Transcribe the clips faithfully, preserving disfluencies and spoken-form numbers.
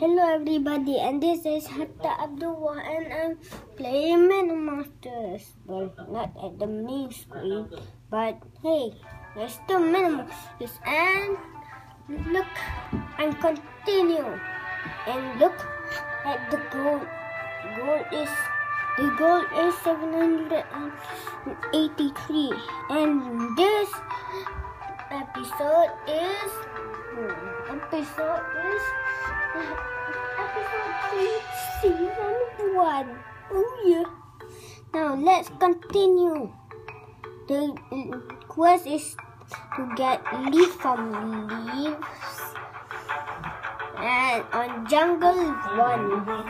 Hello everybody, and this is Hatta Abdullah, and I'm playing Menu Masters. Well, not at the main screen, but hey, there's still Menu Masters. And look, and continue, and look at the goal. Goal is the goal is seven hundred eighty-three, and this episode is episode is. Episode three, season one. Oh yeah. Now let's continue. The quest is to get leaf from leaves, and on jungle one.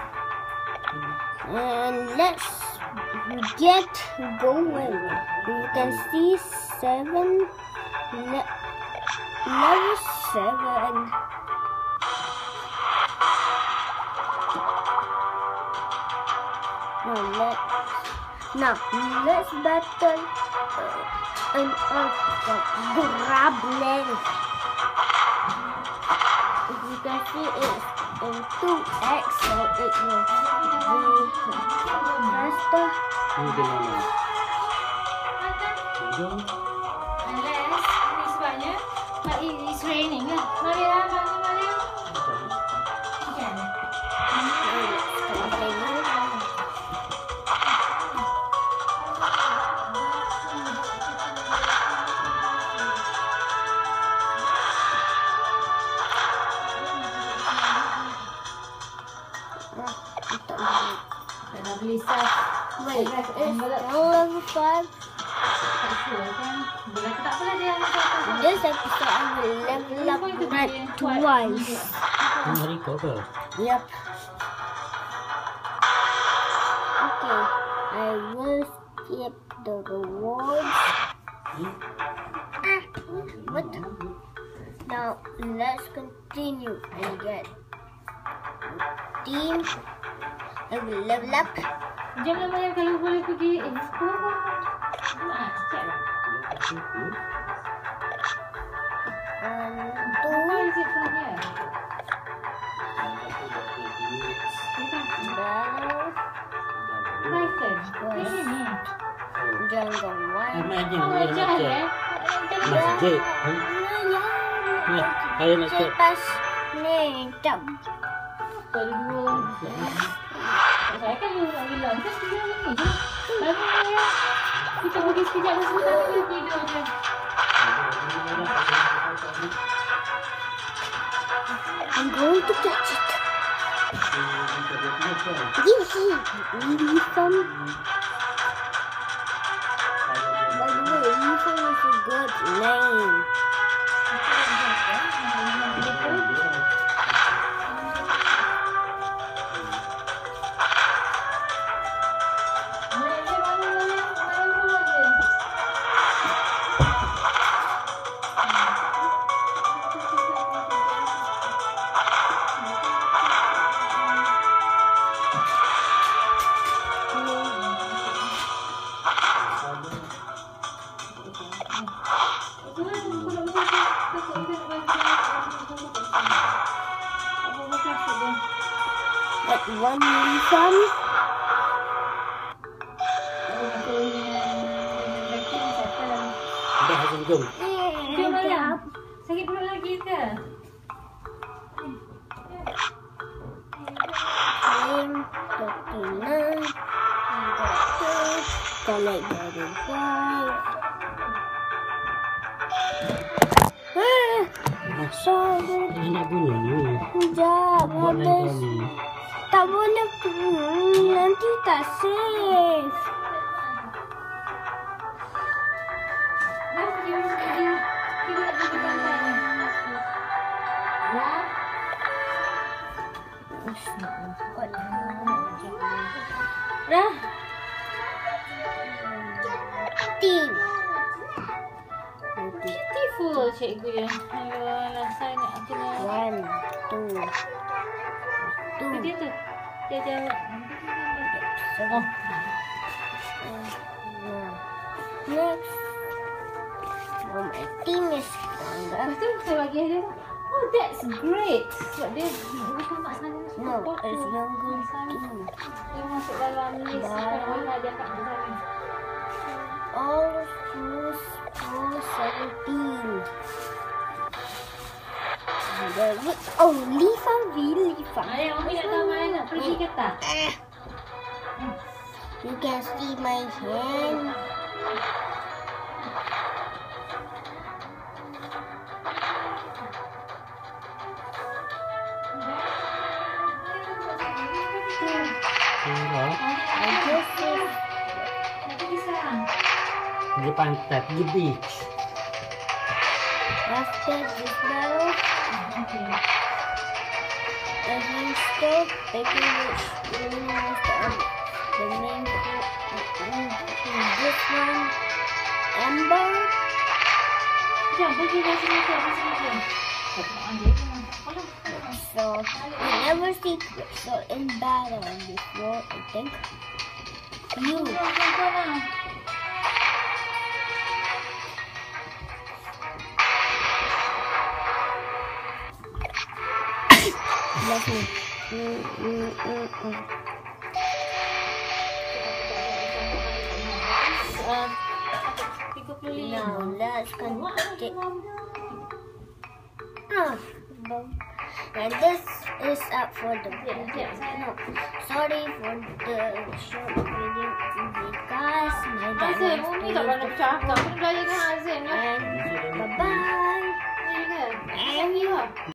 And let's get going. You can see seven, le level seven. Now let's now let's battle uh, an earth goblin. If you can see it's in two X, so it will be faster. Unless this one, but it is raining. Maria, Maria, again. Wait, it's level five. This episode I will level up that twice. Yep. Okay, I will skip the rewards. Ah, what? Now let's continue and get team. I will level up. Jangan bayar kalau boleh pergi expo. Ah, cek lah. Um, Two. Apa is it from here? Python. Ini ni. Jungle one. Oh, jalan eh? Masjid. Ya, saya nak cek. Pas ni, jap. Kalau dua. Saya kan dulu nak bilang kan dia ni je. Lalu ya. Kita pergi sekejap dan sebentar dia tidur je. I'm going to catch it. Yee, really fun. By the way, Ethan is a good name. Like one refund. Sudah hasil jom. Jom ayam. Sakit perut lagi ke? Game thirty-nine. Collect the five. Ah, sorry. Ini nak bunuh ni. Sekejap, Buat lain habis. kali. Tak boleh, hmm, nanti tak save. Dah pergi pergi. Kita nak pergi pantai ni. Dah. Dah. Team. Beautiful cikgu dia. Ayolah, saya nak kena. One, two, two. Dia tu. Dia jawab. Oh. Next. Oh, my team is stronger. Lepas tu saya bagi dia. Oh, Oh, that's great. Sebab dia bukan mak salin No, it's younger too. Dia masuk dalam list sekolah dia kat mak salin. All through school seventeen. Oh, Lifa V, Lifa. Ayah, Mami nak tahu mana nak pergi ke tak? You can see my hand. Enggak. I just said Nak pergi sekarang? Pergi pantai, pergi beach. after this battle, Okay. and we stop taking this most of the main this one, Amber. Jom, pergi dari sini ke, dari sini ke. Mak dia tu. So we never see so in battle before, I think. You. Jom, jom, jom lah. Bless me. Mm, mm, mm, mm. Uh, tiga puluh lima. Now let's continue. Ah, bum. And this is up for the video. No, sorry for the short video, guys. My dad Azim, wants to Umi tak use pernah the bercakap. Kena belajar dengan Azim lah. and bye bye. Ni ke? Azim lah.